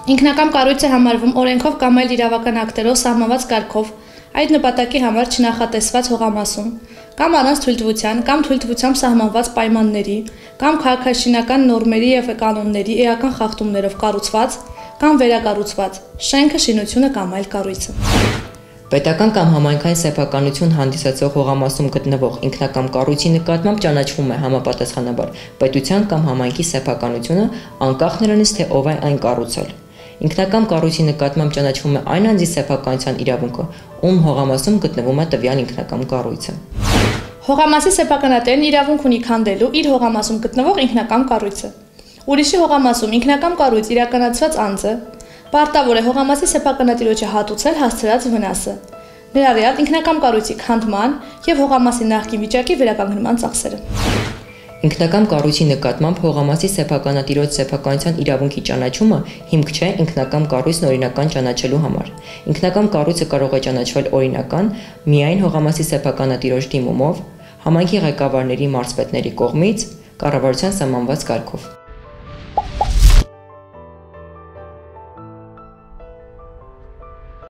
Ինքնակամ կառույց է համարվում օրենքով կամ այլ իրավական ակտերով սահմանված կարգով, այդ նպատակի համար չնախատեսված հողամասում, կամ առանց թույլտվության կամ թույլտվությամբ սահմանված պայմանների, կամ քաղաքաշինական նորմերի և կանոնների էական խախտումներով կառուցված կամ վերակառուցված շենքը, շինությունը կամ այլ կառույցը։ Պետական կամ համայնքային սեփականություն հանդիսացող հողամասում գտնվող ինքնակամ կառույցի նկատմամբ ճանաչվում է համապատասխանաբար պետության կամ համայնքի սեփականությունը, անկախ նրանից, թե ով է այն կառուցել։ Ինքնակամ կառույցի նկատմամբ ճանաչվում է այն անձի սեփականության իրավունքը, ում հողամասում գտնվում է տվյալ ինքնակամ կառույցը։ Հողամասի սեփականատերն իրավունք ունի քանդելու իր հողամասում գտնվող ինքնակամ կառույցը։ Ուրիշի հողամասում ինքնակամ կառույց իրականացված անձը պարտավոր է հողամասի սեփականատիրոջը հատուցել հասցրած վնասը, ներառյալ ինքնակամ կառույցի քանդման և հողամասի նախկին վիճակի վերականգնման ծախսերը։ Ինքնակամ կառույցի նկատմամբ հողամասի սեփականատիրոջ սեփականության իրավունքի ճանաչումը հիմք չէ ինքնակամ կառույցն օրինական ճանաչելու համար։ Ինքնակամ կառույցը կարող է ճանաչվել օրինական միայն հողամասի սեփականատիրոջ դիմումով, համայնքի ղեկավարների մարզպետների կողմից, կառավարության սահմանված կարգով։